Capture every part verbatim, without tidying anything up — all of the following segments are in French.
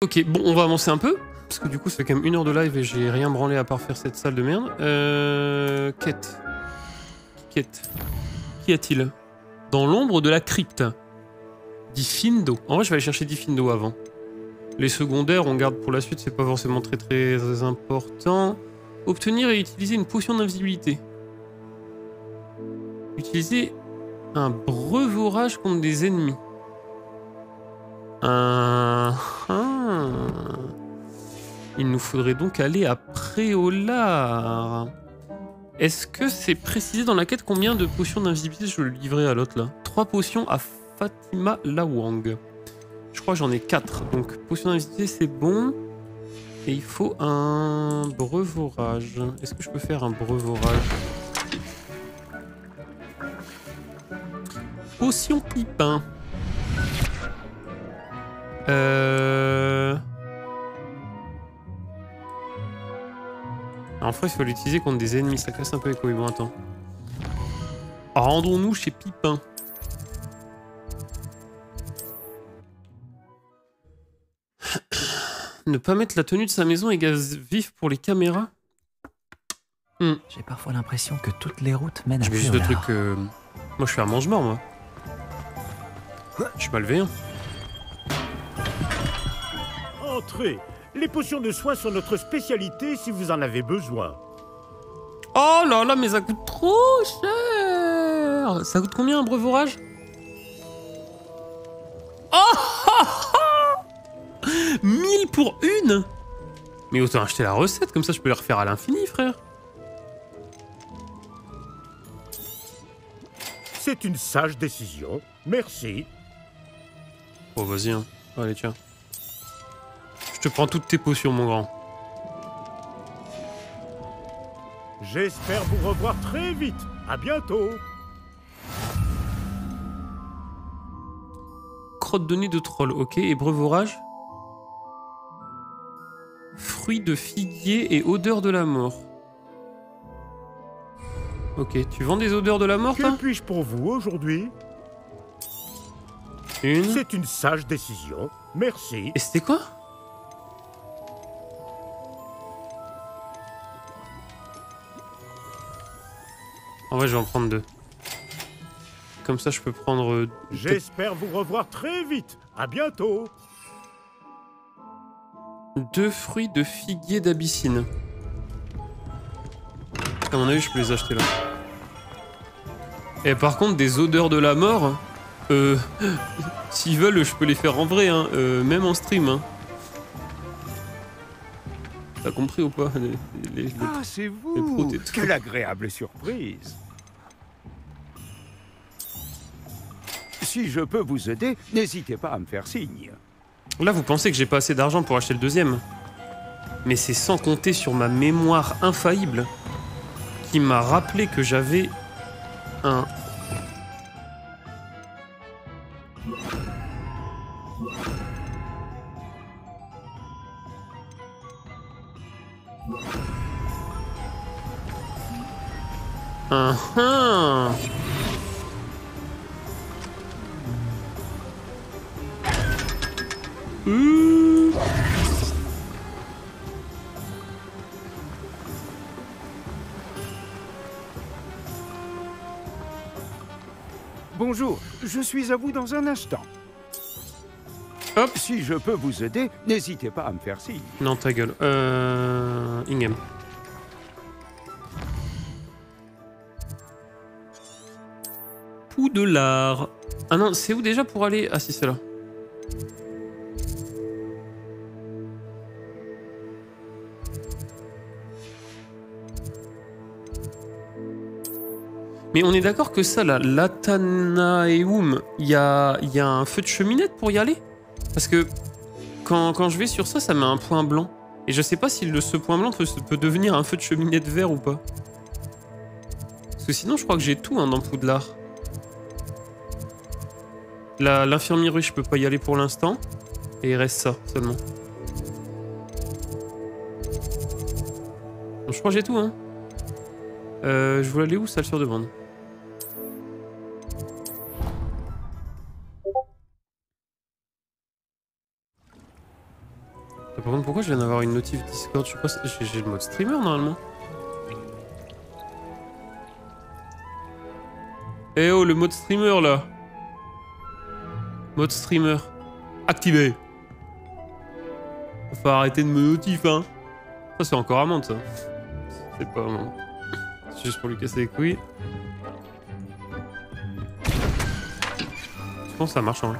Ok, bon, on va avancer un peu. Parce que du coup, ça fait quand même une heure de live et j'ai rien branlé à part faire cette salle de merde. Euh... Quête. Quête. Qu'y a-t-il? Dans l'ombre de la crypte. Diffindo. En vrai, je vais aller chercher Diffindo avant. Les secondaires, on garde pour la suite, c'est pas forcément très très important. Obtenir et utiliser une potion d'invisibilité. Utiliser un breuvage contre des ennemis. Un... Ah. Il nous faudrait donc aller à Préolard. Est-ce que c'est précisé dans la quête combien de potions d'invisibilité je veux le livrer à l'autre là? Trois potions à Fatima Lawang. Je crois que j'en ai quatre. Donc potion d'invisibilité c'est bon. Et il faut un breuvage. Est-ce que je peux faire un breuvage? Potion pipin. Euh... Alors, en fait, il faut l'utiliser contre des ennemis. Ça casse un peu les couilles. Bon, attends. Rendons-nous chez Pipin. Ne pas mettre la tenue de sa maison et gaz vif pour les caméras. Hmm. J'ai parfois l'impression que toutes les routes mènent à Je vais juste le truc... Euh... Moi, je suis un mange-mort, moi. Je suis malveillant. Entrez. Les potions de soins sont notre spécialité si vous en avez besoin. Oh là là, mais ça coûte trop cher. Ça coûte combien un breuvage? Oh mille pour une? Mais autant acheter la recette, comme ça je peux les refaire à l'infini, frère. C'est une sage décision. Merci. Oh, vas-y, hein. Allez, tiens. Je te prends toutes tes potions, mon grand. J'espère vous revoir très vite. À bientôt. Crotte de nez de troll, ok. Et breuvage? Fruits de figuier et odeur de la mort. Ok, tu vends des odeurs de la mort, toi? Que puis-je pour vous aujourd'hui? Une. C'est une sage décision. Merci. Et c'était quoi? En vrai, je vais en prendre deux. Comme ça, je peux prendre... Euh, J'espère vous revoir très vite. À bientôt. Deux fruits de figuier d'Abyssine. À mon avis, je peux les acheter là. Et par contre, des odeurs de la mort... Euh... S'ils veulent, je peux les faire en vrai, hein. Euh, même en stream. Hein. T'as compris ou pas les, les, les, Ah, c'est vous! Quelle agréable surprise! Si je peux vous aider, n'hésitez pas à me faire signe. Là, vous pensez que j'ai pas assez d'argent pour acheter le deuxième. Mais c'est sans compter sur ma mémoire infaillible qui m'a rappelé que j'avais un... Un... un... Mmh. Bonjour, je suis à vous dans un instant. Hop. Si je peux vous aider, n'hésitez pas à me faire signe. Non, ta gueule. Euh... Ingham. Poudlard. Ah non, c'est où déjà pour aller? Ah si, c'est là. Mais on est d'accord que ça, là, l'Athanaeum, il y a, y a un feu de cheminette pour y aller? Parce que quand, quand je vais sur ça, ça met un point blanc. Et je sais pas si le, ce point blanc peut, peut devenir un feu de cheminette vert ou pas. Parce que sinon, je crois que j'ai tout hein, dans Poudlard. L'infirmerie, je peux pas y aller pour l'instant. Et il reste ça seulement. Donc, je crois que j'ai tout, hein. Euh, je voulais aller où, salle sur demande? Par contre, pourquoi je viens d'avoir une notif Discord? Je sais pas si j'ai- j'ai le mode streamer normalement. Eh oh, le mode streamer là. Mode streamer. Activé. Faut arrêter de me notif, hein. Ça, c'est encore amende, ça. C'est pas amende. C'est juste pour lui casser les couilles. Je pense que ça marche, en vrai.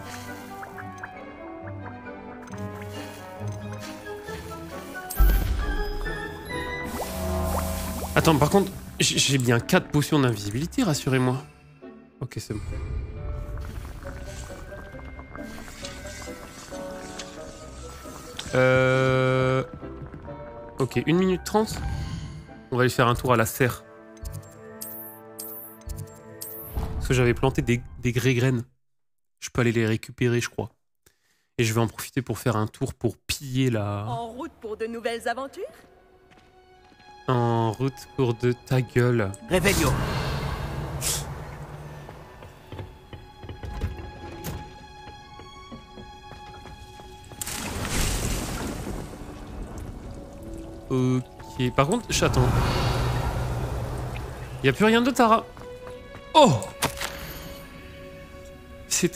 Attends, par contre, j'ai j'ai bien quatre potions d'invisibilité, rassurez-moi. Ok, c'est bon. Euh... Ok, une minute trente. On va aller faire un tour à la serre. Parce que j'avais planté des, des grès-graines. Je peux aller les récupérer, je crois. Et je vais en profiter pour faire un tour pour piller la... En route pour de nouvelles aventures? En route pour de ta gueule. Réveillon. Ok, par contre, j'attends. Y a plus rien de Tara. Oh! C'est...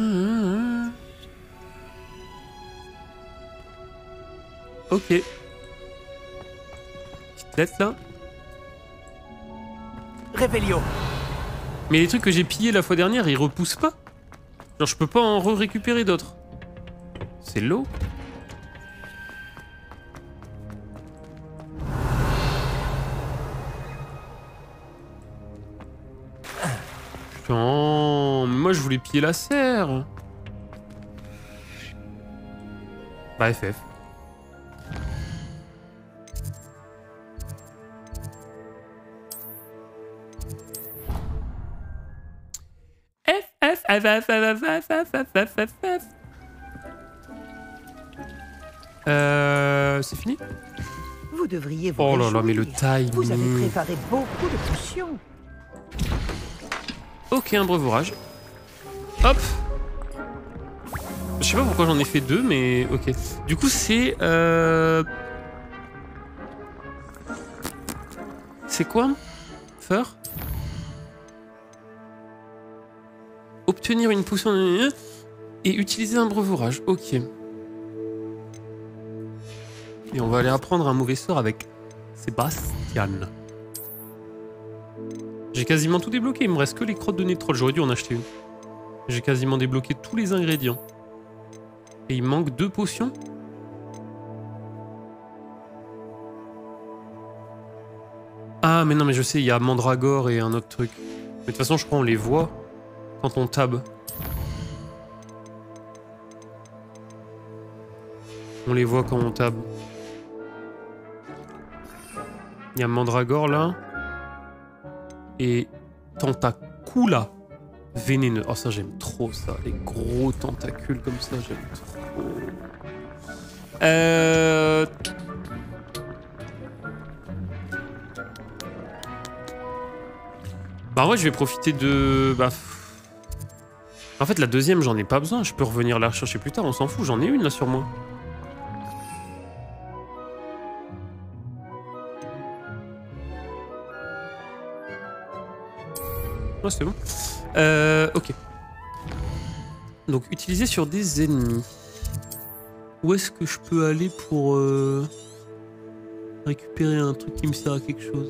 Ok. Petite lettre là. Réveillon. Mais les trucs que j'ai pillés la fois dernière, ils repoussent pas. Genre je peux pas en re-récupérer d'autres. C'est l'eau. Putain, moi je voulais piller la serre. Bah F F. F F F F F F F F F F. Euh... C'est fini? Vous devriez vous Oh là là, réjouir. mais le timing. Vous avez préparé beaucoup de potions. Ok, un breuvorage. Hop. Je sais pas pourquoi j'en ai fait deux, mais ok. Du coup, c'est... Euh... C'est quoi? Feur? Obtenir une potion de... et utiliser un breuvorage. Ok. Et on va aller apprendre un mauvais sort avec Sébastien. J'ai quasiment tout débloqué, il me reste que les crottes de nez de troll, j'aurais dû en acheter une. J'ai quasiment débloqué tous les ingrédients. Et il manque deux potions. Ah mais non mais je sais, il y a Mandragore et un autre truc. Mais de toute façon je crois on les voit quand on tab. On les voit quand on tab. Il y a Mandragore là. Et Tentacula vénéneux. Oh ça j'aime trop ça. Les gros tentacules comme ça j'aime trop. Euh... Bah ouais je vais profiter de... Bah... En fait la deuxième j'en ai pas besoin. Je peux revenir la rechercher plus tard. On s'en fout. J'en ai une là sur moi. Ouais, c'est bon. Euh, ok. Donc, utiliser sur des ennemis. Où est-ce que je peux aller pour euh, récupérer un truc qui me sert à quelque chose?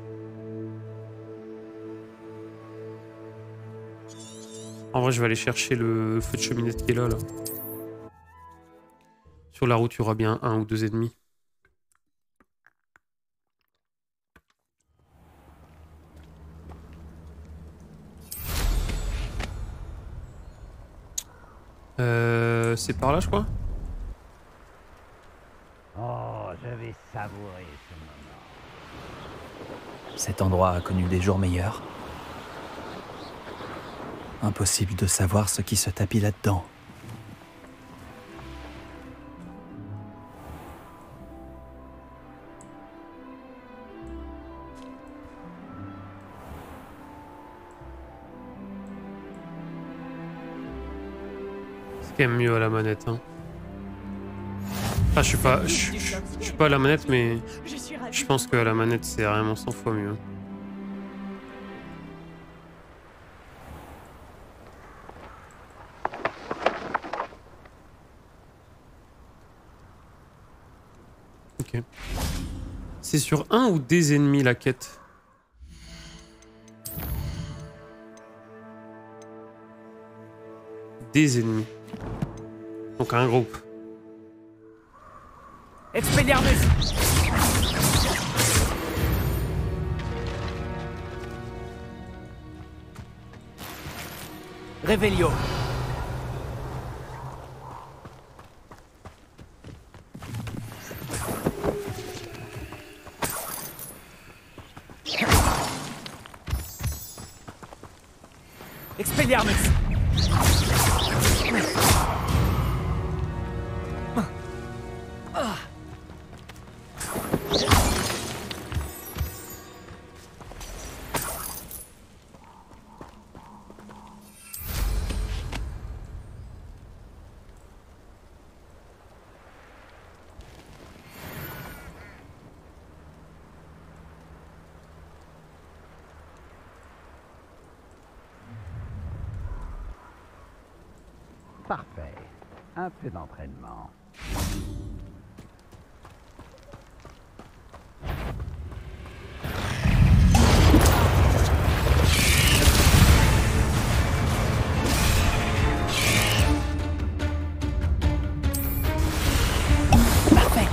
En vrai, je vais aller chercher le feu de cheminette qui est là, là. Sur la route, il y aura bien un ou deux ennemis. Euh, c'est par là, je crois. Oh, je vais savourer ce moment. Cet endroit a connu des jours meilleurs. Impossible de savoir ce qui se tapit là-dedans. C'est quand même mieux à la manette, hein. Ah, je suis pas, je, je, je suis pas à la manette, mais je pense que à la manette c'est vraiment cent fois mieux. Ok. C'est sur un ou des ennemis la quête? Des ennemis. Donc un groupe. Expelliarmus! Revelio. Expelliarmus! Parfait. Un peu d'entraînement. Parfait.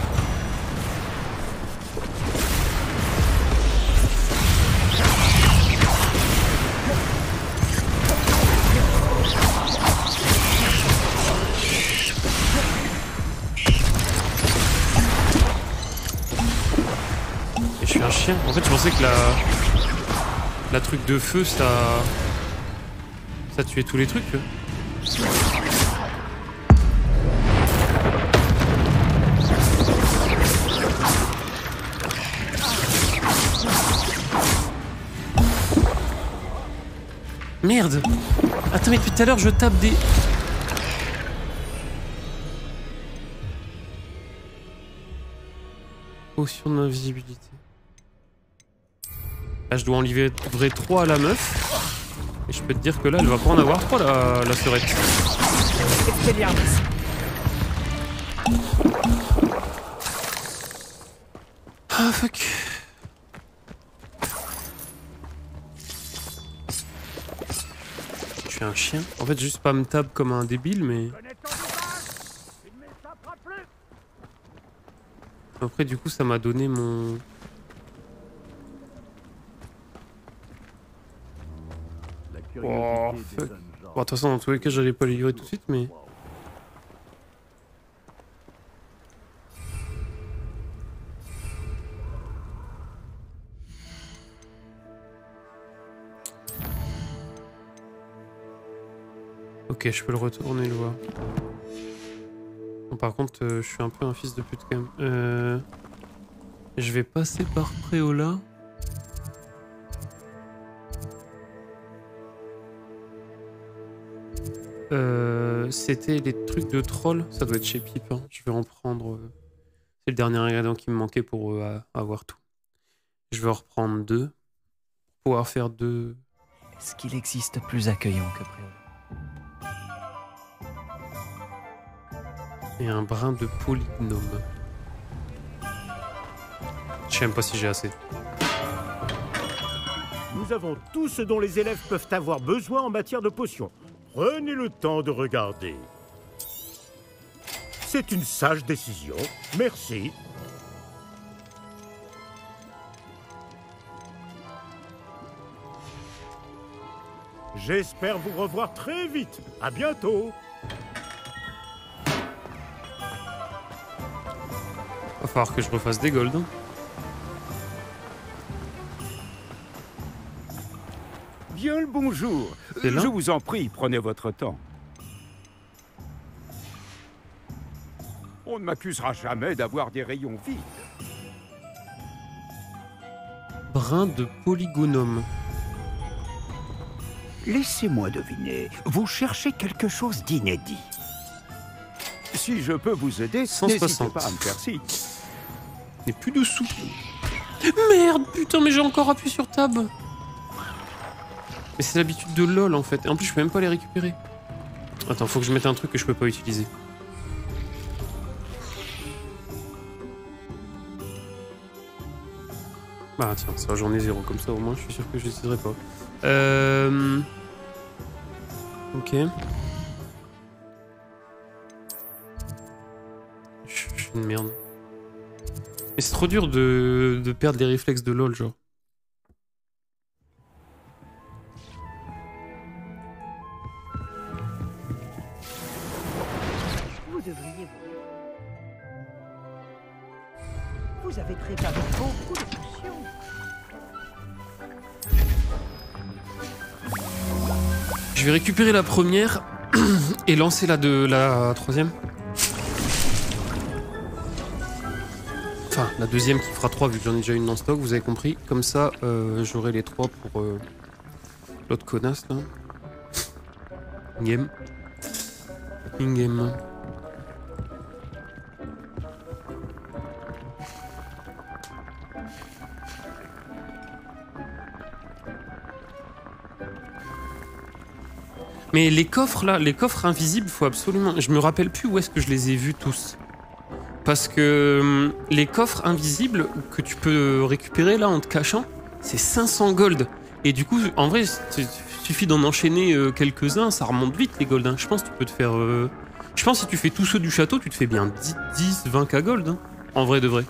Un chien. En fait, je pensais que la la truc de feu, ça ça tuait tous les trucs. Merde. Attends, mais depuis tout à l'heure, je tape des... Potion d'invisibilité. Là, je dois en livrer trois à la meuf. Et je peux te dire que là, elle va pas en avoir trois, la, la sœurette. Ah, fuck. Je suis un chien. En fait, juste pas me tape comme un débile, mais... Après, du coup, ça m'a donné mon... Oh, fuck. Bon, de toute façon, dans tous les cas, j'allais pas les livrer tout de suite, mais... Ok, je peux le retourner, le voir. Bon, par contre, euh, je suis un peu un fils de pute, quand même. Euh... Je vais passer par Préola. Euh, C'était les trucs de troll, ça doit être chez Pipe. Hein. Je vais en prendre. Euh... C'est le dernier ingrédient qui me manquait pour euh, avoir tout. Je vais en reprendre deux. Pour pouvoir faire deux. Est-ce qu'il existe plus accueillant que Préola? Et un brin de polygnome. Je sais même pas si j'ai assez. Nous avons tout ce dont les élèves peuvent avoir besoin en matière de potions. Prenez le temps de regarder. C'est une sage décision. Merci. J'espère vous revoir très vite. À bientôt. Va falloir que je refasse des golds. Hein. Bien le bonjour. Je vous en prie, prenez votre temps. On ne m'accusera jamais d'avoir des rayons vides. Brin de polygonome. Laissez-moi deviner. Vous cherchez quelque chose d'inédit. Si je peux vous aider, cent n'hésitez soixante. pas à me faire signe. Mais plus de sous. Merde, putain, mais j'ai encore appuyé sur tab. Mais c'est l'habitude de LOL en fait. Et en plus, je peux même pas les récupérer. Attends, faut que je mette un truc que je peux pas utiliser. Bah tiens, ça j'en ai zéro comme ça au moins, je suis sûr que je l'utiliserai pas. Euh... Ok. Je suis une merde. Mais c'est trop dur de, de perdre les réflexes de LOL, genre. Vous devriez vous... Vous avez préparé beaucoup de potions. Je vais récupérer la première et lancer la, de, la troisième. Enfin, la deuxième qui fera trois vu que j'en ai déjà une en stock, vous avez compris. Comme ça, euh, j'aurai les trois pour euh, l'autre connasse là. Game. In-game. Mais les coffres là, les coffres invisibles, faut absolument... Je me rappelle plus où est-ce que je les ai vus tous. Parce que hum, les coffres invisibles que tu peux récupérer là en te cachant, c'est cinq cents gold. Et du coup, en vrai, il suffit d'en enchaîner euh, quelques-uns, ça remonte vite les gold. Hein. Je pense que tu peux te faire... Euh... Je pense que si tu fais tous ceux du château, tu te fais bien dix, vingt K gold. Hein. En vrai de vrai.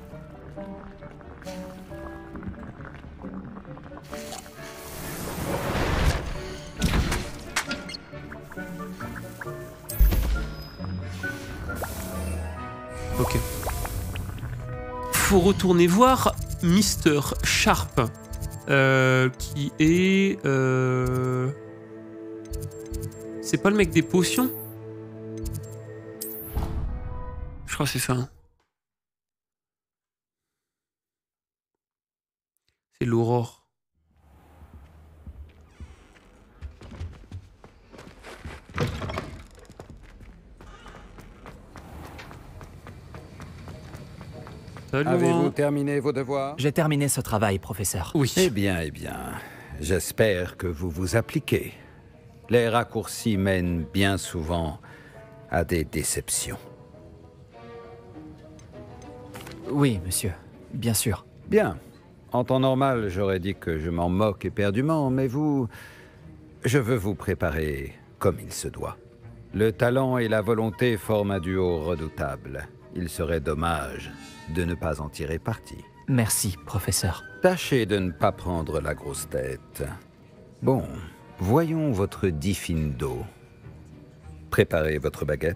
Ok. Faut retourner voir Mister Sharp, euh, qui est... Euh... C'est pas le mec des potions? Je crois que c'est ça. Hein. C'est l'Aurore. Avez-vous terminé vos devoirs? J'ai terminé ce travail, professeur. Oui. Eh bien, eh bien. J'espère que vous vous appliquez. Les raccourcis mènent bien souvent à des déceptions. Oui, monsieur. Bien sûr. Bien. En temps normal, j'aurais dit que je m'en moque éperdument, mais vous... Je veux vous préparer comme il se doit. Le talent et la volonté forment un duo redoutable. Il serait dommage de ne pas en tirer parti. Merci, professeur. Tâchez de ne pas prendre la grosse tête. Bon, voyons votre Diffindo. Préparez votre baguette.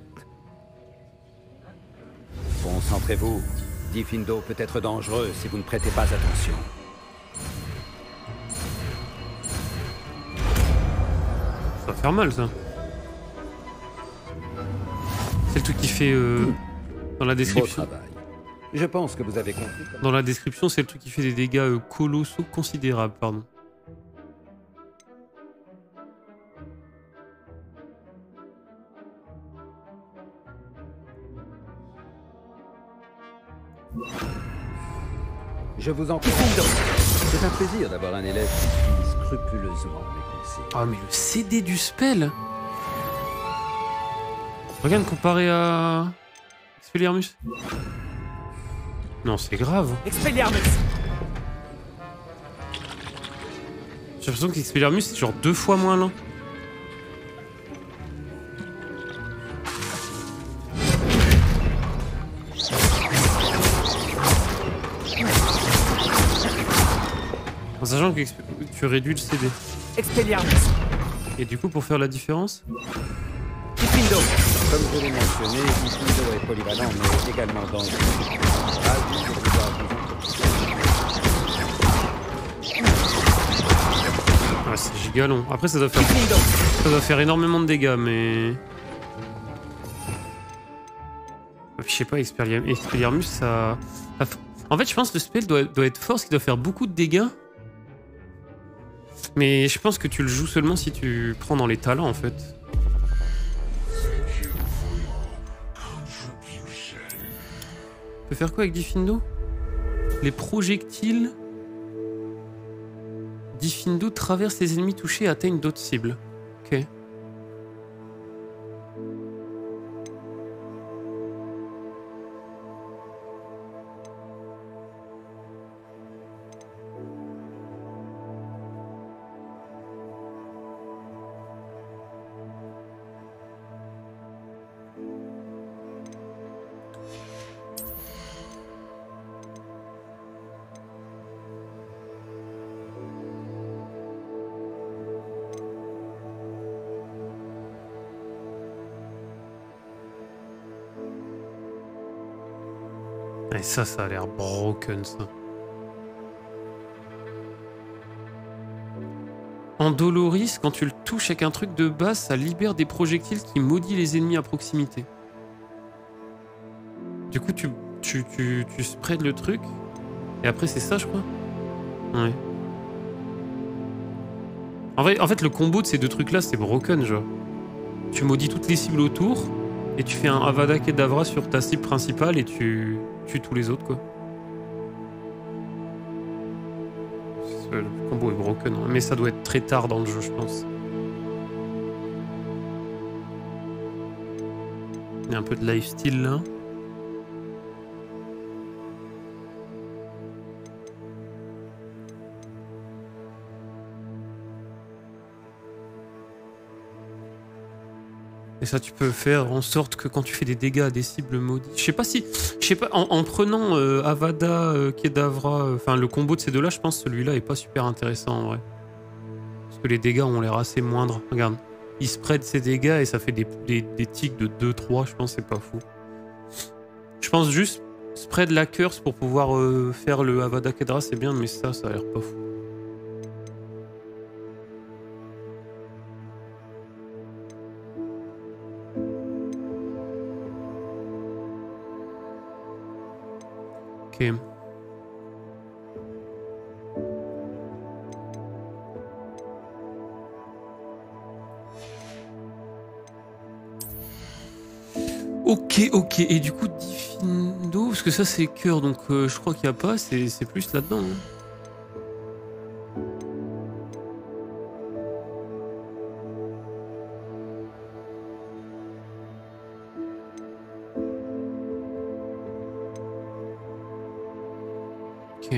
Concentrez-vous. Diffindo peut être dangereux si vous ne prêtez pas attention. Ça va faire mal, ça. C'est le truc qui fait... Euh, dans la description. Beau travail. Je pense que vous avez compris. Dans la description, c'est le truc qui fait des dégâts euh, colossaux considérables, pardon. Je vous en prie. C'est un plaisir d'avoir un élève qui suit scrupuleusement mes conseils. Ah, mais le C D du spell! Regarde comparé à... Expelliarmus. Non, c'est grave. Expelliarmus! J'ai l'impression qu'Expelliarmus, c'est genre deux fois moins lent. En sachant que tu réduis le C D. Expelliarmus! Et du coup, pour faire la différence... Diffindo! Comme je l'ai mentionné, Diffindo est polyvalent, mais également dangereux. Ravi de pouvoir vous en... Ouais, c'est giga long. Après, ça doit faire... Ça doit faire énormément de dégâts, mais... Je sais pas, Expelliarmus, Expelliarmus ça... En fait, je pense que le spell doit, doit être fort, parce qu'il doit faire beaucoup de dégâts. Mais je pense que tu le joues seulement si tu prends dans les talents, en fait. On peut faire quoi avec Diffindo? Les projectiles Diffindo traversent les ennemis touchés et atteignent d'autres cibles. Ok. Et ça, ça a l'air broken, ça. Endoloris, quand tu le touches avec un truc de base, ça libère des projectiles qui maudit les ennemis à proximité. Du coup, tu, tu, tu, tu spreads le truc. Et après, c'est ça, je crois. Ouais. En vrai, en fait, le combo de ces deux trucs-là, c'est broken, genre. Tu maudis toutes les cibles autour. Et tu fais un Avada Kedavra sur ta cible principale et tu tues tous les autres, quoi. Le combo est broken, hein. Mais ça doit être très tard dans le jeu, je pense. Il y a un peu de lifesteal là. Et ça, tu peux faire en sorte que quand tu fais des dégâts à des cibles maudites... Je sais pas si... Je sais pas, en, en prenant euh, Avada, euh, Kedavra... Enfin, euh, le combo de ces deux-là, je pense que celui-là est pas super intéressant, en vrai. Parce que les dégâts ont l'air assez moindres. Regarde. Il spread ses dégâts et ça fait des, des, des tics de deux trois, je pense c'est pas fou. Je pense juste spread la curse pour pouvoir euh, faire le Avada Kedavra, c'est bien, mais ça, ça a l'air pas fou. Ok. Ok, ok. Et du coup, Diffindo, parce que ça c'est cœur, donc euh, je crois qu'il n'y a pas, c'est plus là-dedans. Hein. Ok.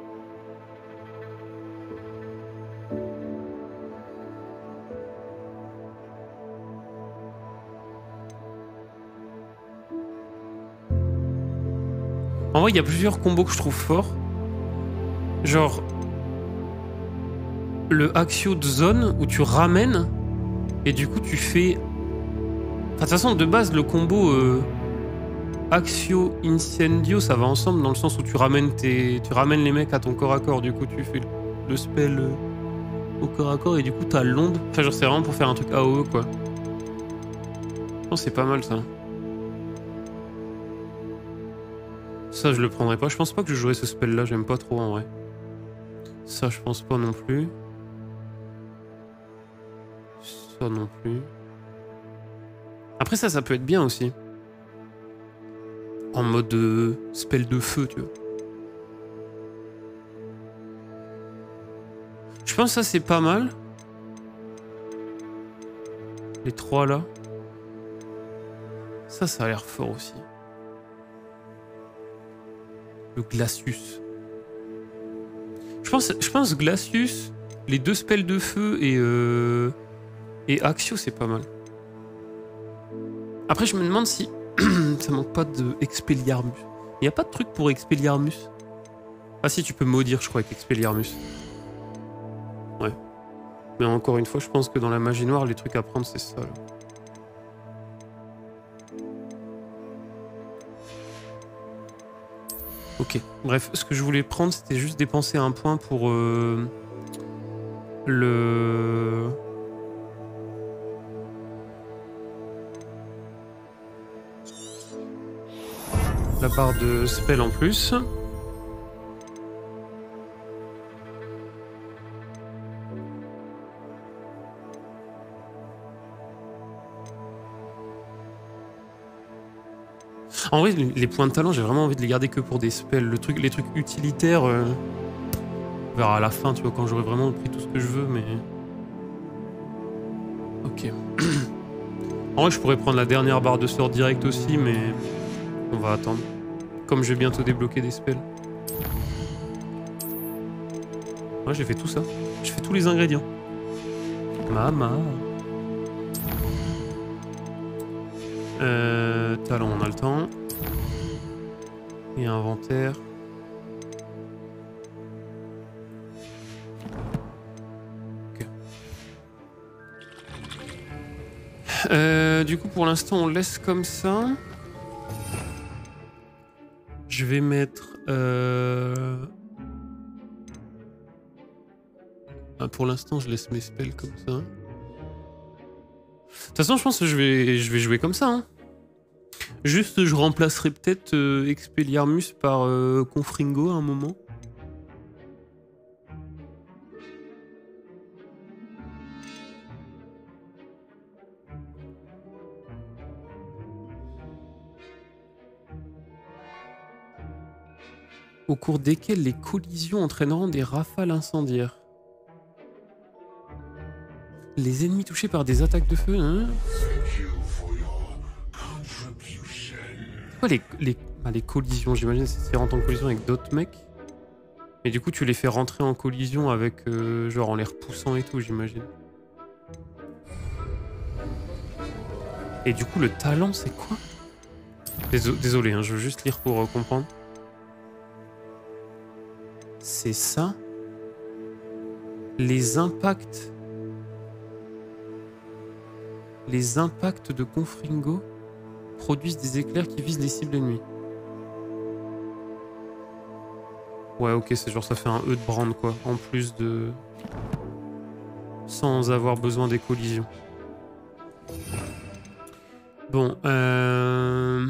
En vrai, il y a plusieurs combos que je trouve forts. Genre... Le Axio de zone où tu ramènes et du coup tu fais... Enfin, de toute façon, de base, le combo... Euh... Axio Incendio, ça va ensemble dans le sens où tu ramènes tes, tu ramènes les mecs à ton corps à corps. Du coup, tu fais le spell euh, au corps à corps et du coup, t'as l'onde. Enfin, genre, c'est vraiment pour faire un truc A O E, quoi. Je pense que c'est pas mal, ça. Ça, je le prendrais pas. Je pense pas que je jouerais ce spell-là. J'aime pas trop, en vrai. Ça, je pense pas non plus. Ça non plus. Après, ça, ça peut être bien aussi. En mode euh, spell de feu, tu vois. Je pense que ça, c'est pas mal. Les trois, là. Ça, ça a l'air fort aussi. Le Glacius. Je pense, je pense Glacius, les deux spells de feu et, euh, et Axio, c'est pas mal. Après, je me demande si... ça manque pas de Expelliarmus. Il n'y a pas de truc pour Expelliarmus. Ah si, tu peux maudire, je crois, avec Expelliarmus. Ouais. Mais encore une fois, je pense que dans la magie noire, les trucs à prendre, c'est ça. Là. Ok. Bref, ce que je voulais prendre, c'était juste dépenser un point pour... Euh, le... La barre de spell en plus. En vrai, les points de talent, j'ai vraiment envie de les garder que pour des spells. Le truc, les trucs utilitaires, euh, on verra à la fin, tu vois, quand j'aurai vraiment pris tout ce que je veux, mais... Ok. En vrai, je pourrais prendre la dernière barre de sort direct aussi, mais on va attendre. Comme je vais bientôt débloquer des spells. Ouais, j'ai fait tout ça. J'ai fait tous les ingrédients. Mama. Euh, talent, on a le temps. Et inventaire. Ok. Euh, du coup, pour l'instant, on laisse comme ça. Je vais mettre... Euh... Ah, pour l'instant, je laisse mes spells comme ça. De toute façon, je pense que je vais, je vais jouer comme ça. Hein. Juste, je remplacerai peut-être euh, Expelliarmus par euh, Confringo à un moment. Au cours desquelles les collisions entraîneront des rafales incendiaires. Les ennemis touchés par des attaques de feu, hein. C'est quoi les, les, ah, les collisions? J'imagine que c'est rentrer en collision avec d'autres mecs. Mais du coup, tu les fais rentrer en collision avec, euh, genre en les repoussant et tout, j'imagine. Et du coup, le talent, c'est quoi? Désolé, hein, je veux juste lire pour euh, comprendre. C'est ça. Les impacts... Les impacts de Confringo produisent des éclairs qui visent les cibles ennemies. Ouais, ok, c'est genre ça fait un E de brand, quoi. En plus de... Sans avoir besoin des collisions. Bon, euh...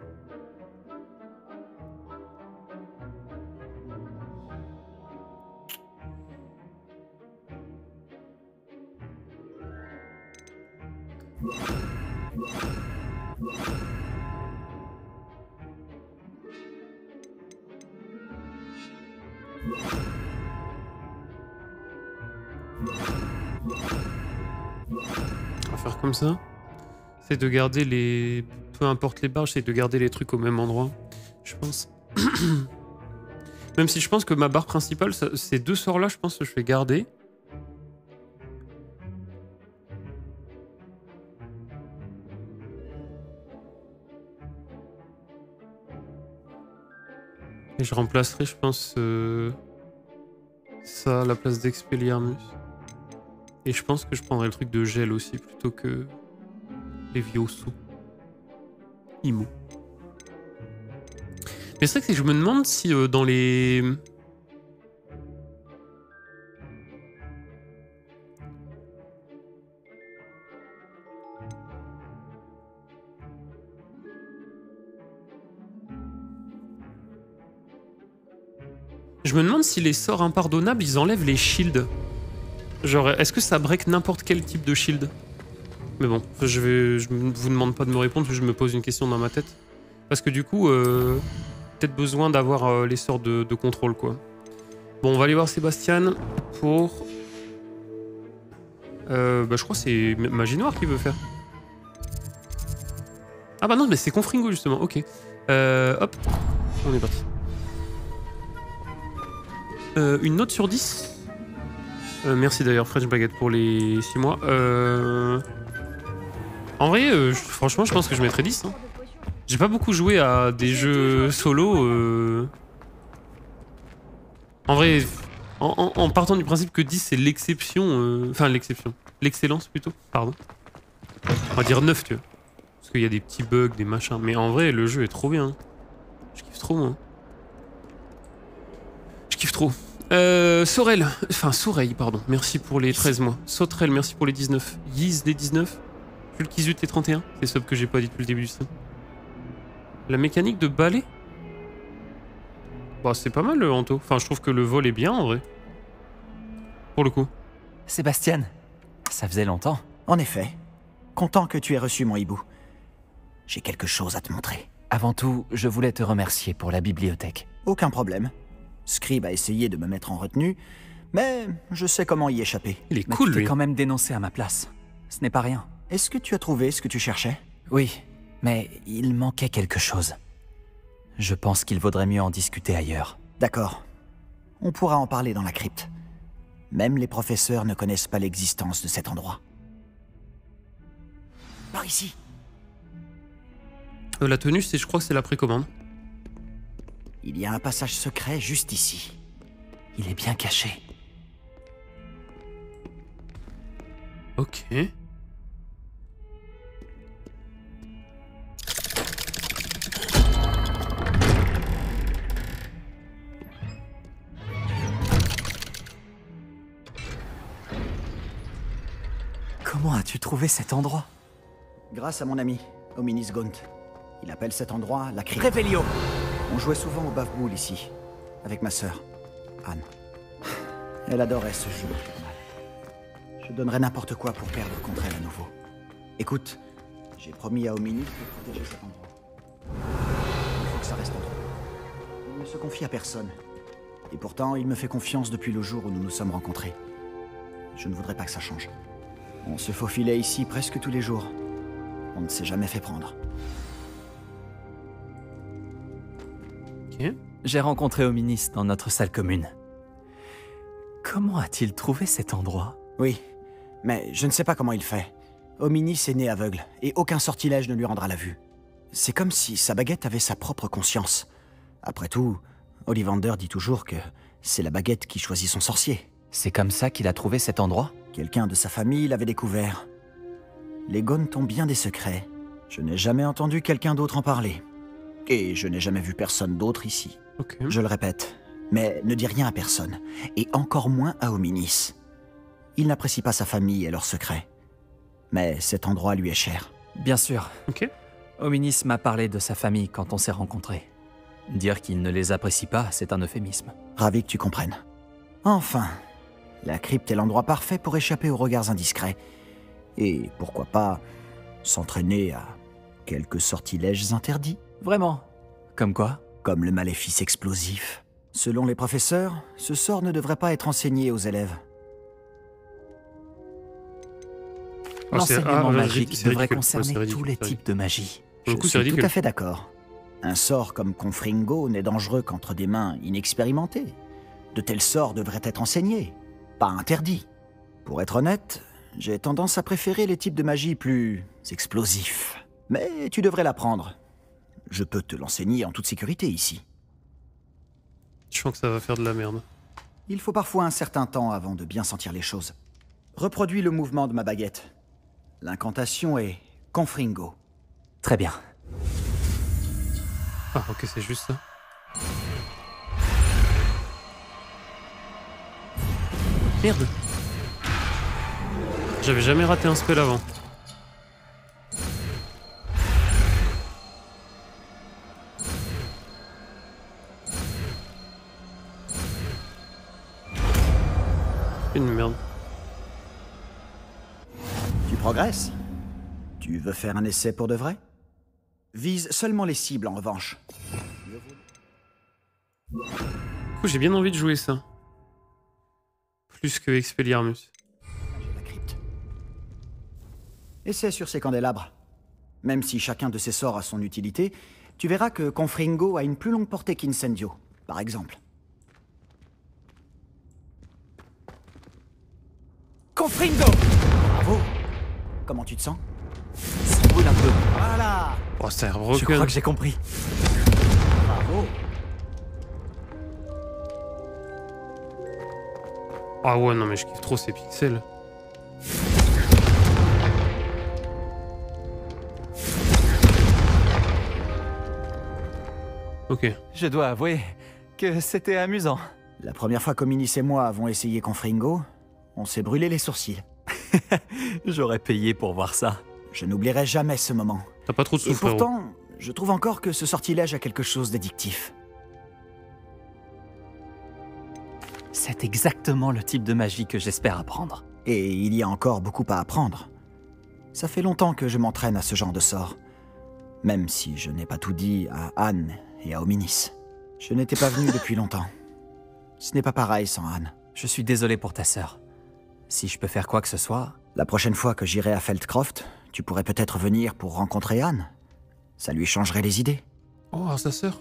On va faire comme ça. C'est de garder les... Peu importe les barres, c'est de garder les trucs au même endroit. Je pense. Même si je pense que ma barre principale, ça, ces deux sorts-là, je pense que je vais garder. Et je remplacerai, je pense, euh, ça à la place d'Expelliarmus. Et je pense que je prendrai le truc de gel aussi, plutôt que les Viosu. Imo. Mais c'est vrai que je me demande si euh, dans les... Je me demande si les sorts impardonnables, ils enlèvent les shields. Genre, est-ce que ça break n'importe quel type de shield? Mais bon, je vais, je vous demande pas de me répondre, parce que je me pose une question dans ma tête. Parce que du coup, euh, peut-être besoin d'avoir euh, les sorts de, de contrôle, quoi. Bon, on va aller voir Sébastien pour... Euh, bah, je crois que c'est Magie Noire qu'il veut faire. Ah bah non, mais c'est Confringo, justement, ok. Euh, hop, on est parti. Euh, une note sur dix. Euh, merci d'ailleurs French Baguette pour les six mois. Euh... En vrai, euh, je, franchement, je pense que je mettrais dix. Hein. J'ai pas beaucoup joué à des jeux solo. Euh... En vrai, en, en, en partant du principe que dix c'est l'exception. Euh... Enfin, l'exception. L'excellence plutôt, pardon. On va dire neuf, tu vois. Parce qu'il y a des petits bugs, des machins. Mais en vrai, le jeu est trop bien. Je kiffe trop, moi. Je kiffe trop. Euh, Sorel, enfin Soreil, pardon, merci pour les treize mois. Sauterelle, merci pour les dix-neuf. Yiz, les dix-neuf. Fulkizut, les trente et un. C'est sub que j'ai pas dit depuis le début du stream. La mécanique de balai? Bah, c'est pas mal le Anto. Enfin, je trouve que le vol est bien en vrai. Pour le coup. Sébastien, ça faisait longtemps. En effet. Content que tu aies reçu mon hibou. J'ai quelque chose à te montrer. Avant tout, je voulais te remercier pour la bibliothèque. Aucun problème. Scribe a essayé de me mettre en retenue, mais je sais comment y échapper. Il est Mais cool, tu t'es lui. quand même dénoncé à ma place. Ce n'est pas rien. Est-ce que tu as trouvé ce que tu cherchais? Oui, mais il manquait quelque chose. Je pense qu'il vaudrait mieux en discuter ailleurs. D'accord. On pourra en parler dans la crypte. Même les professeurs ne connaissent pas l'existence de cet endroit. Par ici. Euh, la tenue, c'est, je crois que c'est la précommande. Il y a un passage secret juste ici. Il est bien caché. Ok. Comment as-tu trouvé cet endroit? Grâce à mon ami, Hominis Gaunt. Il appelle cet endroit la crypte. Révélio. On jouait souvent au bave-boule ici, avec ma sœur, Anne. Elle adorait ce jeu. Je donnerais n'importe quoi pour perdre contre elle à nouveau. Écoute, j'ai promis à Hominis de protéger cet endroit. Il faut que ça reste entre nous. Il ne se confie à personne. Et pourtant, il me fait confiance depuis le jour où nous nous sommes rencontrés. Je ne voudrais pas que ça change. On se faufilait ici presque tous les jours. On ne s'est jamais fait prendre. Ok. J'ai rencontré Hominis dans notre salle commune. Comment a-t-il trouvé cet endroit? Oui, mais je ne sais pas comment il fait. Hominis est né aveugle, et aucun sortilège ne lui rendra la vue. C'est comme si sa baguette avait sa propre conscience. Après tout, Ollivander dit toujours que c'est la baguette qui choisit son sorcier. C'est comme ça qu'il a trouvé cet endroit? Quelqu'un de sa famille l'avait découvert. Les Gaunt ont bien des secrets. Je n'ai jamais entendu quelqu'un d'autre en parler. Et je n'ai jamais vu personne d'autre ici. Ok. Je le répète, mais ne dis rien à personne, et encore moins à Hominis. Il n'apprécie pas sa famille et leurs secrets. Mais cet endroit lui est cher. Bien sûr. Ok. Hominis m'a parlé de sa famille quand on s'est rencontrés. Dire qu'il ne les apprécie pas, c'est un euphémisme. Ravi que tu comprennes. Enfin, la crypte est l'endroit parfait pour échapper aux regards indiscrets. Et pourquoi pas s'entraîner à quelques sortilèges interdits, Vraiment? Comme quoi? comme le maléfice explosif. Selon les professeurs, ce sort ne devrait pas être enseigné aux élèves. Ah, c'est- L'enseignement ah, magique c'est devrait ridicule. concerner Ouais, c'est ridicule, tous les c'est types de magie. Pour le Je coup, c'est suis tout ridicule. à fait d'accord. Un sort comme Confringo n'est dangereux qu'entre des mains inexpérimentées. De tels sorts devraient être enseignés, pas interdits. Pour être honnête, j'ai tendance à préférer les types de magie plus explosifs. Mais tu devrais l'apprendre. Je peux te l'enseigner en toute sécurité ici. Je sens que ça va faire de la merde. Il faut parfois un certain temps avant de bien sentir les choses. Reproduis le mouvement de ma baguette. L'incantation est Confringo. Très bien. Ah, ok, c'est juste ça. Merde. J'avais jamais raté un spell avant. Une merde. Tu progresses? Tu veux faire un essai pour de vrai? Vise seulement les cibles en revanche. Du coup, j'ai bien envie de jouer ça. Plus que Expelliarmus. La crypte. Essaie sur ces candélabres. Même si chacun de ces sorts a son utilité, tu verras que Confringo a une plus longue portée qu'Incendio, par exemple. Confringo! Bravo! Comment tu te sens? Ça brûle un peu. Voilà! Oh, ça a l'air Je broken. crois que j'ai compris. Bravo! Ah ouais, non mais je kiffe trop ces pixels. Ok. Je dois avouer que c'était amusant. La première fois qu'Hominis et moi avons essayé Confringo, on s'est brûlé les sourcils. J'aurais payé pour voir ça. Je n'oublierai jamais ce moment. T'as pas trop de Et sous, frérot. pourtant, je trouve encore que ce sortilège a quelque chose d'addictif. C'est exactement le type de magie que j'espère apprendre. Et il y a encore beaucoup à apprendre. Ça fait longtemps que je m'entraîne à ce genre de sort. Même si je n'ai pas tout dit à Anne et à Ominis. Je n'étais pas venu depuis longtemps. Ce n'est pas pareil sans Anne. Je suis désolé pour ta sœur. Si je peux faire quoi que ce soit... La prochaine fois que j'irai à Feldcroft, tu pourrais peut-être venir pour rencontrer Anne. Ça lui changerait les idées. Oh, sa sœur.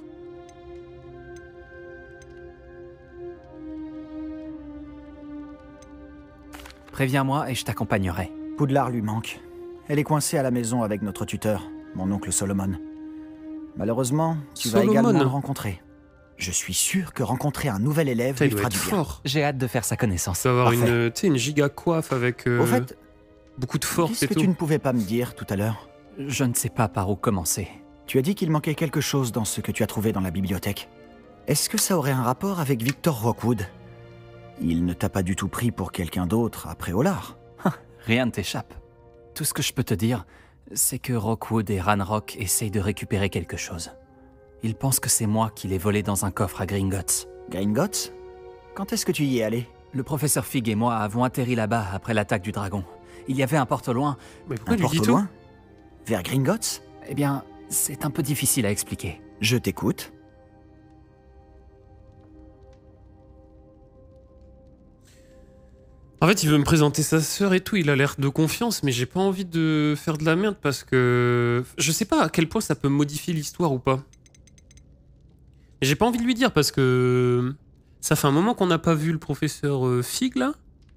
Préviens-moi et je t'accompagnerai. Poudlard lui manque. Elle est coincée à la maison avec notre tuteur, mon oncle Solomon. Malheureusement, tu Solomon. vas également le rencontrer. Je suis sûr que rencontrer un nouvel élève Putain, il lui doit fera être du bien. fort. J'ai hâte de faire sa connaissance. Tu vas avoir Parfait. une, tu sais, une giga coiffe avec euh, Au fait, beaucoup de force qu'est-ce et que tout. tu ne pouvais pas me dire tout à l'heure? Je ne sais pas par où commencer. Tu as dit qu'il manquait quelque chose dans ce que tu as trouvé dans la bibliothèque. Est-ce que ça aurait un rapport avec Victor Rockwood? Il ne t'a pas du tout pris pour quelqu'un d'autre après Olar. Rien ne t'échappe. Tout ce que je peux te dire, c'est que Rockwood et Ranrock essayent de récupérer quelque chose. Ils pensent que c'est moi qui l'ai volé dans un coffre à Gringotts. Gringotts? Quand est-ce que tu y es allé? Le professeur Fig et moi avons atterri là-bas après l'attaque du dragon. Il y avait un porte-loin. Mais pourquoi Un il lui dit porte tout? loin? Vers Gringotts? Eh bien, c'est un peu difficile à expliquer. Je t'écoute. En fait, il veut me présenter sa sœur et tout, il a l'air de confiance, mais j'ai pas envie de faire de la merde parce que... Je sais pas à quel point ça peut modifier l'histoire ou pas. Et j'ai pas envie de lui dire parce que... Ça fait un moment qu'on n'a pas vu le professeur euh, Fig, là.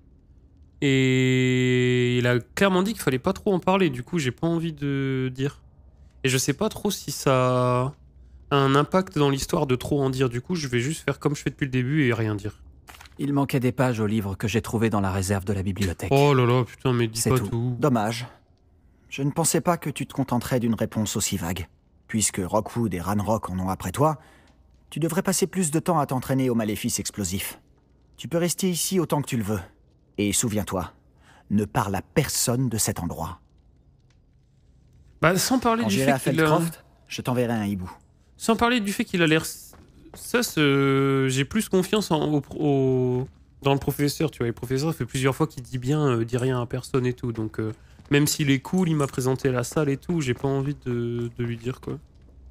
Et il a clairement dit qu'il fallait pas trop en parler, du coup j'ai pas envie de dire. Et je sais pas trop si ça a un impact dans l'histoire de trop en dire, du coup je vais juste faire comme je fais depuis le début et rien dire. Il manquait des pages au livre que j'ai trouvé dans la réserve de la bibliothèque. Oh là là, putain, mais dis C'est pas tout. tout. Dommage. Je ne pensais pas que tu te contenterais d'une réponse aussi vague. Puisque Rockwood et Ranrock en ont après toi, tu devrais passer plus de temps à t'entraîner au maléfice explosif. Tu peux rester ici autant que tu le veux. Et souviens-toi, ne parle à personne de cet endroit. Bah sans parler Quand du j'irai fait à qu'il a... Feldcroft, je t'enverrai un hibou. Sans parler du fait qu'il a l'air... Ça, c'est- j'ai plus confiance en- au, au- dans le professeur, tu vois. Le professeur, ça fait plusieurs fois qu'il dit bien, euh, dit rien à personne et tout. Donc, euh, même s'il est cool, il m'a présenté la salle et tout, j'ai pas envie de, de lui dire quoi.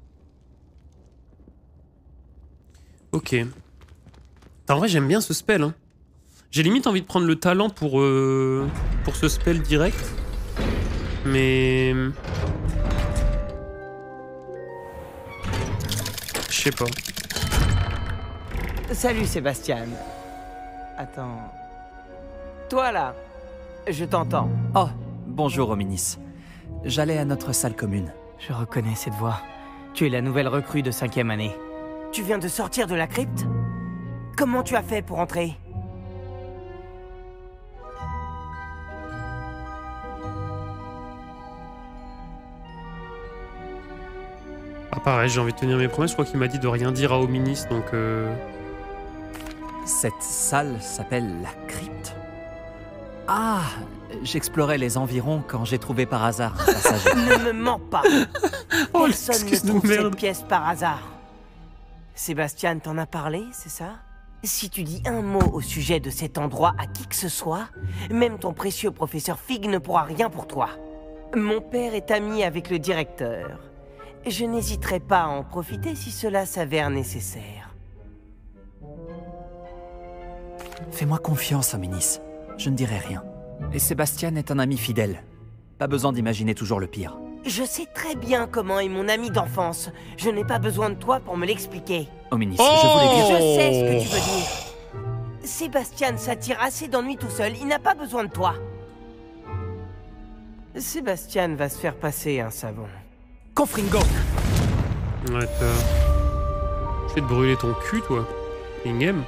Ok. En vrai, j'aime bien ce spell. Hein. J'ai limite envie de prendre le talent pour, euh, pour ce spell direct. Mais... Je sais pas. Salut Sébastien. Attends. Toi là, je t'entends. Oh, bonjour Ominis. J'allais à notre salle commune. Je reconnais cette voix. Tu es la nouvelle recrue de cinquième année. Tu viens de sortir de la crypte? Comment tu as fait pour entrer? Ah pareil, j'ai envie de tenir mes promesses, je crois qu'il m'a dit de rien dire à Ominis, donc... Euh... Cette salle s'appelle la crypte. Ah, j'explorais les environs quand j'ai trouvé par hasard un passage. Ne me mens pas. Oh, Personne ne l'excuse de trouve merde. cette pièce par hasard. Sébastien t'en a parlé, c'est ça? Si tu dis un mot au sujet de cet endroit à qui que ce soit, même ton précieux professeur Fig ne pourra rien pour toi. Mon père est ami avec le directeur. Je n'hésiterai pas à en profiter si cela s'avère nécessaire. Fais-moi confiance, Ominis. Je ne dirai rien. Et Sébastien est un ami fidèle. Pas besoin d'imaginer toujours le pire. Je sais très bien comment est mon ami d'enfance. Je n'ai pas besoin de toi pour me l'expliquer. Ominis, Oh je voulais dire... Je sais ce que tu veux dire. Sébastien s'attire assez d'ennuis tout seul. Il n'a pas besoin de toi. Sébastien va se faire passer un savon. Confringo. Ouais, t'as... Je vais te brûler ton cul, toi. Ingem.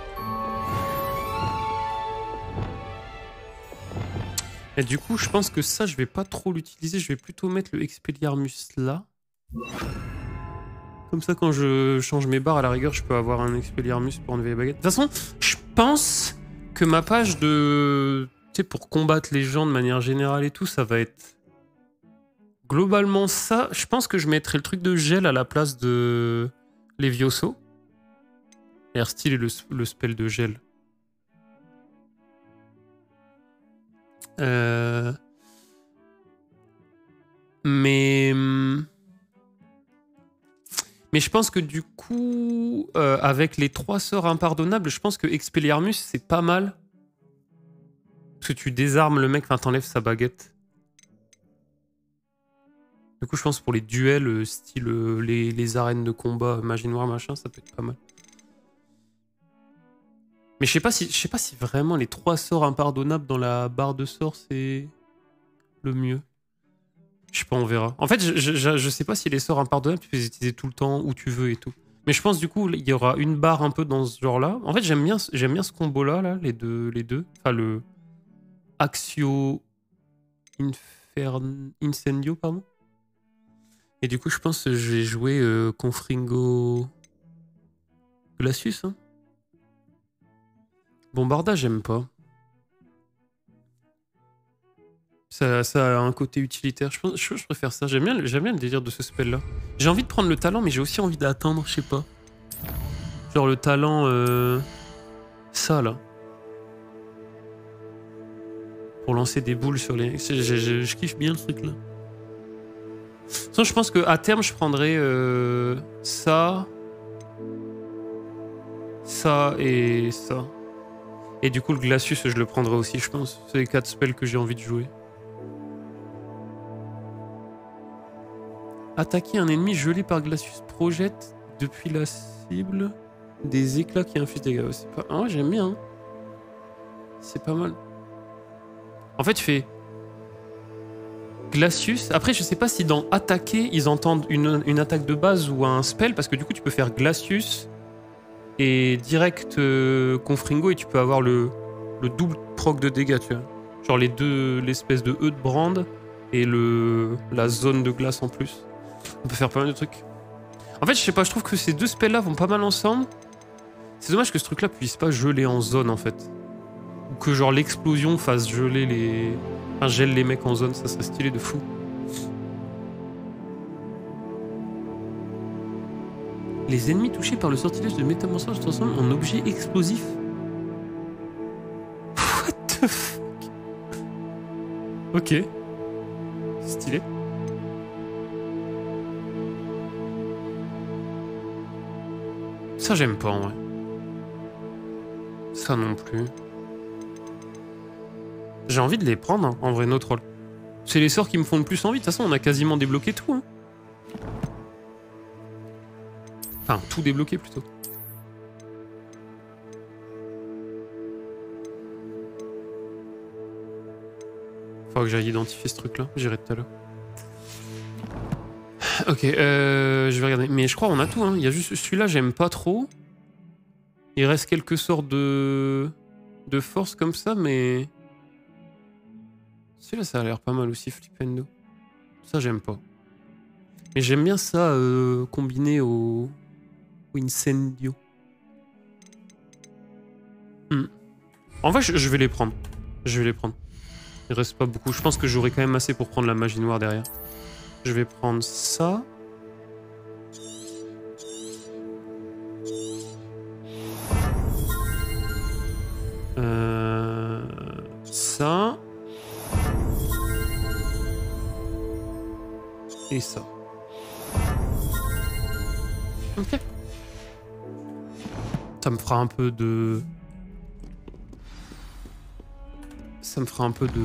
Et du coup, je pense que ça, je vais pas trop l'utiliser. Je vais plutôt mettre le Expelliarmus là. Comme ça, quand je change mes barres, à la rigueur, je peux avoir un Expelliarmus pour enlever les baguettes. De toute façon, je pense que ma page de... Tu sais, pour combattre les gens de manière générale et tout, ça va être... Globalement, ça, je pense que je mettrai le truc de gel à la place de Levioso. L'air stylé le, le spell de gel. Euh... Mais... Mais je pense que du coup, euh, avec les trois sorts impardonnables, je pense que Expelliarmus, c'est pas mal. Parce que tu désarmes le mec, enfin t'enlèves sa baguette. Du coup, je pense pour les duels, euh, style euh, les, les arènes de combat, magie noire, machin, ça peut être pas mal. Mais je sais pas si, je sais pas si vraiment les trois sorts impardonnables dans la barre de sorts, c'est le mieux. Je sais pas, on verra. En fait, je, je, je sais pas si les sorts impardonnables, tu peux les utiliser tout le temps, où tu veux et tout. Mais je pense du coup, il y aura une barre un peu dans ce genre-là. En fait, j'aime bien, j'aime bien ce combo-là, là, les deux, les deux. Enfin, le Axio Infern... Incendio, pardon. Et du coup, je pense que je vais jouer euh, Confringo Glacius. Hein. Bombarda, j'aime pas. Ça, ça a un côté utilitaire. Je, pense, je, je préfère ça. J'aime bien, j'aime bien le délire de ce spell-là. J'ai envie de prendre le talent, mais j'ai aussi envie d'atteindre, je sais pas. Genre le talent... Euh... Ça, là. Pour lancer des boules sur les... Je, je, je, je kiffe bien ce truc-là. Sinon, je pense qu'à terme, je prendrais euh, ça... Ça et ça. Et du coup, le Glacius, je le prendrai aussi, je pense. C'est les quatre spells que j'ai envie de jouer. Attaquer un ennemi gelé par Glacius projette depuis la cible des éclats qui infligent des dégâts. C'est pas... Ah, j'aime bien. Hein. C'est pas mal. En fait, tu fais Glacius. Après, je sais pas si dans attaquer, ils entendent une, une attaque de base ou un spell, parce que du coup, tu peux faire Glacius et direct euh, Confringo et tu peux avoir le, le double proc de dégâts, tu vois. Genre les deux, l'espèce de E de brand et le, la zone de glace en plus. On peut faire pas mal de trucs. En fait, je sais pas, je trouve que ces deux spells-là vont pas mal ensemble. C'est dommage que ce truc-là puisse pas geler en zone, en fait. Ou que genre l'explosion fasse geler les... Enfin, gèle les mecs en zone, ça serait stylé de fou. Les ennemis touchés par le sortilège de métamorphose se transforment en objets explosifs. What the fuck? Ok. Stylé. Ça, j'aime pas, en vrai. Ça non plus. J'ai envie de les prendre, hein, en vrai, nos trolls. C'est les sorts qui me font le plus envie. De toute façon, on a quasiment débloqué tout. Hein. Enfin, tout débloqué, plutôt. Faut que j'aille identifier ce truc-là. J'irai tout à l'heure. Ok, euh, je vais regarder. Mais je crois qu'on a tout. Hein. Il y a juste celui-là, j'aime pas trop. Il reste quelques sorts de... de force comme ça, mais... Celui-là, ça a l'air pas mal aussi, Flipendo. Ça, j'aime pas. Mais j'aime bien ça euh, combiné au... au Incendio. Hmm. En vrai, je, je vais les prendre. Je vais les prendre. Il reste pas beaucoup. Je pense que j'aurai quand même assez pour prendre la magie noire derrière. Je vais prendre ça. Euh, ça. Et ça. Ok. Ça me fera un peu de... Ça me fera un peu de...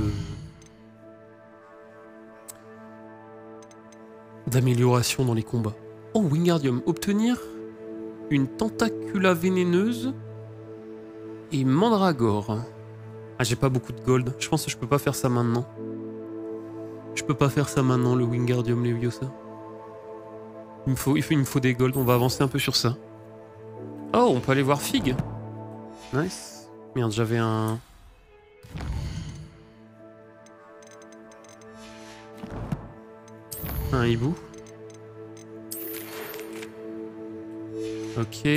d'amélioration dans les combats. Oh, Wingardium. Obtenir une tentacula vénéneuse et mandragore. Ah, j'ai pas beaucoup de gold. Je pense que je peux pas faire ça maintenant. Je peux pas faire ça maintenant, le Wingardium Leviosa. Il me faut, il faut, il me faut des gold. On va avancer un peu sur ça. Oh, on peut aller voir Fig. Nice. Merde, j'avais un... Un hibou. Ok.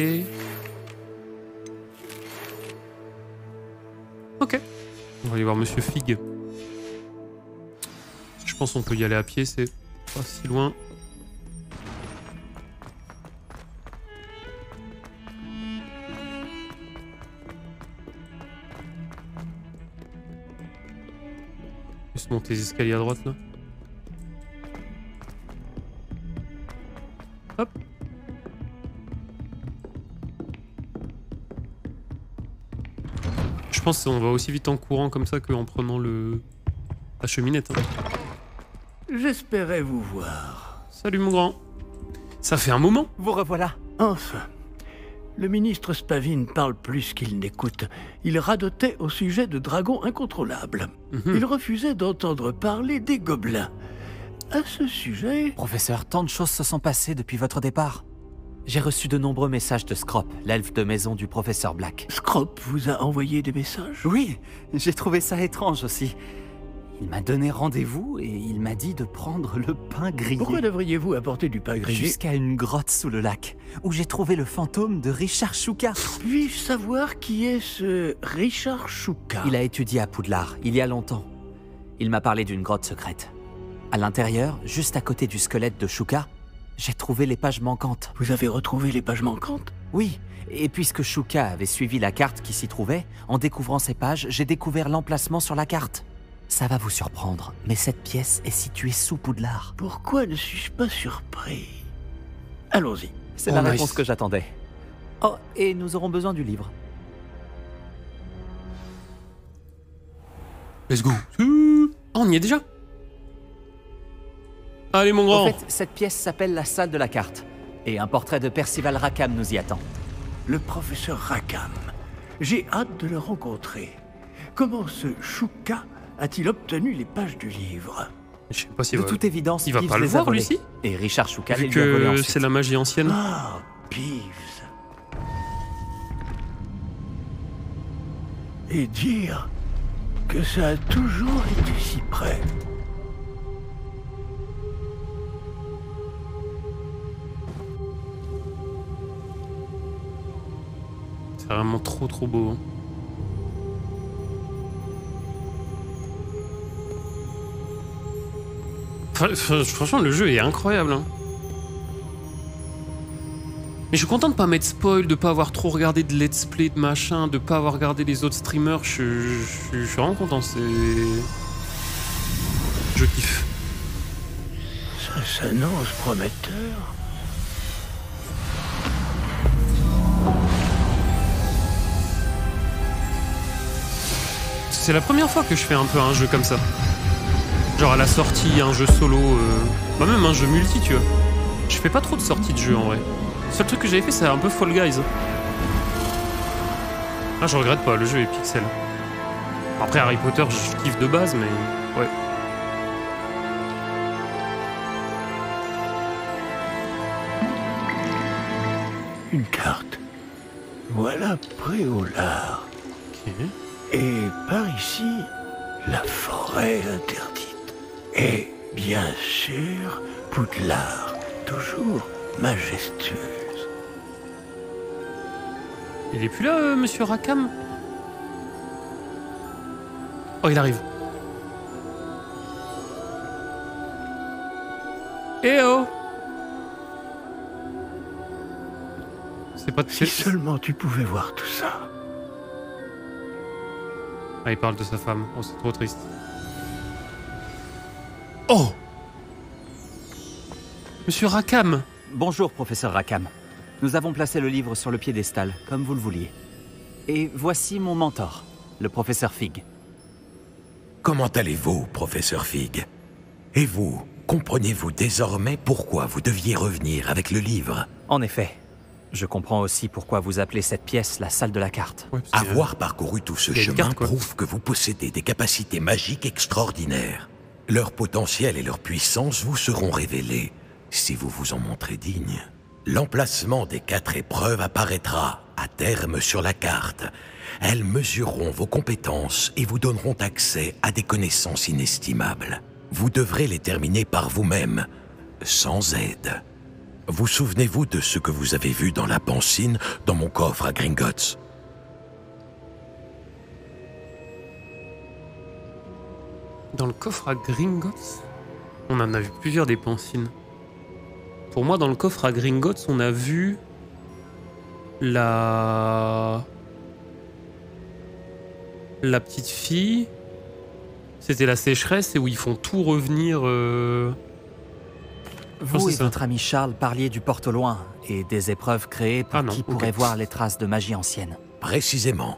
Ok. On va aller voir Monsieur Fig. Je pense qu'on peut y aller à pied, c'est pas si loin. Juste monter les escaliers à droite là. Hop. pense qu'on va aussi vite en courant comme ça qu'en prenant le... la cheminette. Hein. J'espérais vous voir. Salut mon grand. Ça fait un moment. Vous revoilà. Enfin. Le ministre Spavin parle plus qu'il n'écoute. Il radotait au sujet de dragons incontrôlables. Mhm. Il refusait d'entendre parler des gobelins. À ce sujet... Professeur, tant de choses se sont passées depuis votre départ. J'ai reçu de nombreux messages de Scrop, l'elfe de maison du professeur Black. Scrop vous a envoyé des messages? Oui, j'ai trouvé ça étrange aussi. Il m'a donné rendez-vous et il m'a dit de prendre le pain grillé. Pourquoi devriez-vous apporter du pain grillé? Jusqu'à une grotte sous le lac, où j'ai trouvé le fantôme de Richard Shuka. Puis-je savoir qui est ce Richard Shuka? Il a étudié à Poudlard, il y a longtemps. Il m'a parlé d'une grotte secrète. À l'intérieur, juste à côté du squelette de Shuka, j'ai trouvé les pages manquantes. Vous avez retrouvé les pages manquantes? Oui, et puisque Shuka avait suivi la carte qui s'y trouvait, en découvrant ces pages, j'ai découvert l'emplacement sur la carte. Ça va vous surprendre, mais cette pièce est située sous Poudlard. Pourquoi ne suis-je pas surpris? Allons-y. C'est Oh, la nice. réponse que j'attendais. Oh, et nous aurons besoin du livre. Let's go. Oh, on y est déjà. Allez mon grand. En fait, cette pièce s'appelle la salle de la carte. Et un portrait de Percival Rackham nous y attend. Le professeur Rackham. J'ai hâte de le rencontrer. Comment ce Shuka a-t-il obtenu les pages du livre? Je sais pas s'il De va... toute évidence, il va Peeves pas le les a voir, volés. lui-ci. Et Richard Shuka Vu les lui a volés que ensuite. c'est la magie ancienne. Ah, Peeves. Et dire que ça a toujours été si près. C'est vraiment trop trop beau. Hein. Enfin, franchement, le jeu est incroyable. Hein. Mais je suis content de pas m'être spoil, de pas avoir trop regardé de let's play, de machin, de pas avoir regardé les autres streamers. Je, je, je, je suis vraiment content. C'est. Je kiffe. Ça s'annonce prometteur. C'est la première fois que je fais un peu un jeu comme ça. Genre à la sortie, un jeu solo, euh... bah même un jeu multi, tu vois. Je fais pas trop de sorties de jeu en vrai. Le seul truc que j'avais fait, c'est un peu Fall Guys. Ah, je regrette pas, le jeu est pixel. Après Harry Potter, je kiffe de base, mais ouais. Une carte. Voilà Préolard. Ok. Et par ici, la forêt interdite. Et bien sûr, Poudlard, toujours majestueuse. Il est plus là, euh, monsieur Rackham? Oh, il arrive. Eh oh! C'est pas de... Si seulement tu pouvais voir tout ça. Ah, il parle de sa femme. Oh, c'est trop triste. Oh! Monsieur Rackham! Bonjour, professeur Rackham. Nous avons placé le livre sur le piédestal, comme vous le vouliez. Et voici mon mentor, le professeur Fig. Comment allez-vous, professeur Fig? Et vous, comprenez-vous désormais pourquoi vous deviez revenir avec le livre? En effet, je comprends aussi pourquoi vous appelez cette pièce la salle de la carte. Ouais, parce que, Avoir euh, parcouru tout ce il y a une chemin carte, quoi. prouve que vous possédez des capacités magiques extraordinaires. Leur potentiel et leur puissance vous seront révélés si vous vous en montrez digne. L'emplacement des quatre épreuves apparaîtra à terme sur la carte. Elles mesureront vos compétences et vous donneront accès à des connaissances inestimables. Vous devrez les terminer par vous-même, sans aide. Vous souvenez-vous de ce que vous avez vu dans la pancine dans mon coffre à Gringotts? Dans le coffre à Gringotts, on en a vu plusieurs des pancines. Pour moi, dans le coffre à Gringotts, on a vu la la petite fille. C'était la sécheresse et où ils font tout revenir. Euh... Vous c'est et ça. votre ami Charles parliez du porte au loin et des épreuves créées pour Ah non, qui ok. pourrait voir les traces de magie ancienne. Précisément.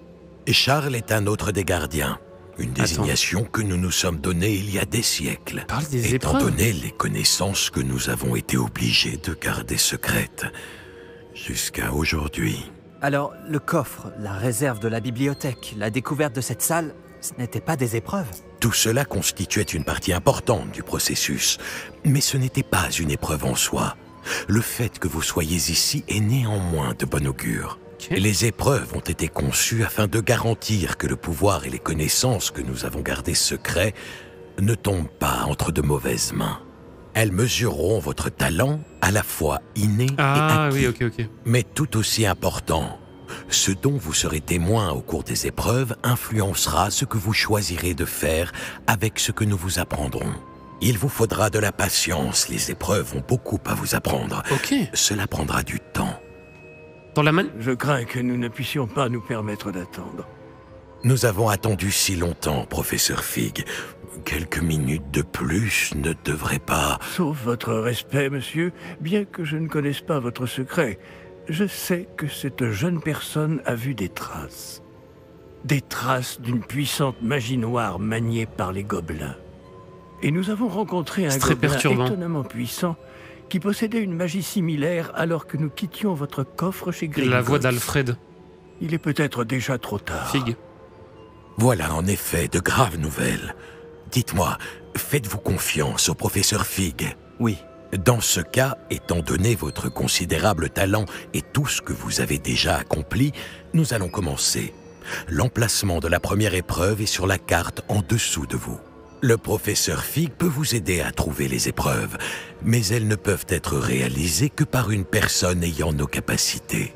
Charles est un autre des gardiens. Une désignation Attends. que nous nous sommes donnée il y a des siècles. Parle des étant épreuves. donné les connaissances que nous avons été obligés de garder secrètes jusqu'à aujourd'hui. Alors, le coffre, la réserve de la bibliothèque, la découverte de cette salle, ce n'étaient pas des épreuves? Tout cela constituait une partie importante du processus, mais ce n'était pas une épreuve en soi. Le fait que vous soyez ici est néanmoins de bon augure. Okay. Les épreuves ont été conçues afin de garantir que le pouvoir et les connaissances que nous avons gardées secrets ne tombent pas entre de mauvaises mains. Elles mesureront votre talent à la fois inné ah, et acquis. Oui, ok, ok. Mais tout aussi important, ce dont vous serez témoin au cours des épreuves influencera ce que vous choisirez de faire avec ce que nous vous apprendrons. Il vous faudra de la patience, les épreuves ont beaucoup à vous apprendre. Ok. Cela prendra du temps. Dans la man... Je crains que nous ne puissions pas nous permettre d'attendre. Nous avons attendu si longtemps, professeur Fig. Quelques minutes de plus ne devraient pas... Sauf votre respect, monsieur, bien que je ne connaisse pas votre secret, je sais que cette jeune personne a vu des traces. Des traces d'une puissante magie noire maniée par les gobelins. Et nous avons rencontré un gobelin étonnamment puissant qui possédait une magie similaire alors que nous quittions votre coffre chez Gringotts. La voix d'Alfred. Il est peut-être déjà trop tard. Fig. Voilà en effet de graves nouvelles. Dites-moi, faites-vous confiance au professeur Fig? Oui. Dans ce cas, étant donné votre considérable talent et tout ce que vous avez déjà accompli, nous allons commencer. L'emplacement de la première épreuve est sur la carte en dessous de vous. Le professeur Fig peut vous aider à trouver les épreuves, mais elles ne peuvent être réalisées que par une personne ayant nos capacités.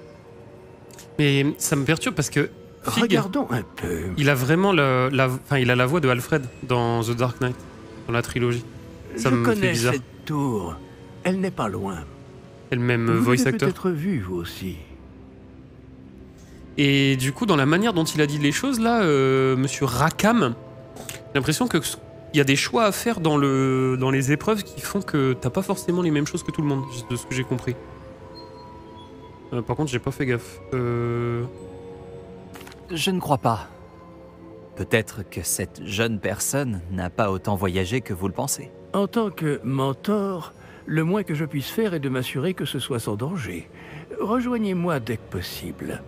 Mais ça me perturbe parce que Fig, regardons un peu. Il a vraiment le, la, enfin, il a la voix de Alfred dans The Dark Knight, dans la trilogie. Ça Je me connais fait bizarre. cette tour. Elle n'est pas loin. Et le même vous voice l'avez actor. peut-être vu vous aussi. Et du coup, dans la manière dont il a dit les choses là, euh, Monsieur Rackham, j'ai l'impression que il y a des choix à faire dans le dans les épreuves qui font que t'as pas forcément les mêmes choses que tout le monde, de ce que j'ai compris. Euh, par contre, j'ai pas fait gaffe. Euh... Je ne crois pas. Peut-être que cette jeune personne n'a pas autant voyagé que vous le pensez. En tant que mentor, le moins que je puisse faire est de m'assurer que ce soit sans danger. Rejoignez-moi dès que possible.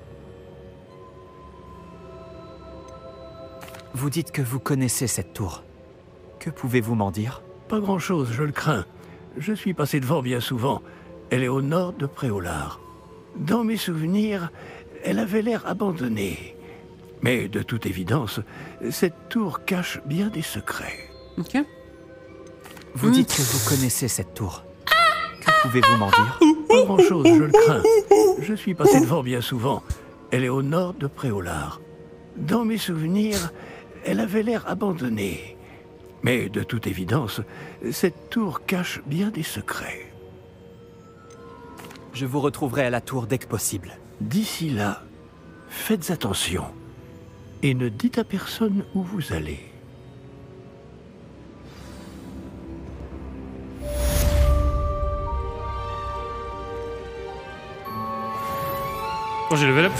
Vous dites que vous connaissez cette tour. Que pouvez-vous m'en dire? Pas grand-chose, je le crains. Je suis passé devant bien souvent. Elle est au nord de Préolard. Dans mes souvenirs, elle avait l'air abandonnée. Mais de toute évidence, cette tour cache bien des secrets. Ok. Vous mmh. dites que vous connaissez cette tour. Que pouvez-vous m'en dire? Pas grand-chose, je le crains. Je suis passé devant bien souvent. Elle est au nord de Préolard. Dans mes souvenirs, elle avait l'air abandonnée. Mais de toute évidence, cette tour cache bien des secrets. Je vous retrouverai à la tour dès que possible. D'ici là, faites attention. Et ne dites à personne où vous allez. Oh, j'ai level up.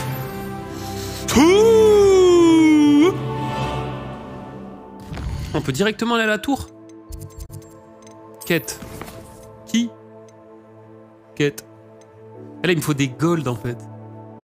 On peut directement aller à la tour. Quête. Qui? Quête. Et là, il me faut des golds en fait.